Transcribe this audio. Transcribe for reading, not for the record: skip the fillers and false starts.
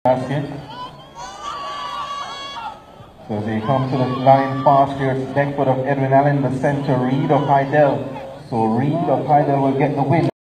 basket. So they come to the line fast here. It's Deckford of Edwin Allen, the center, Reid of Hydel. So Reid of Hydel will get the win.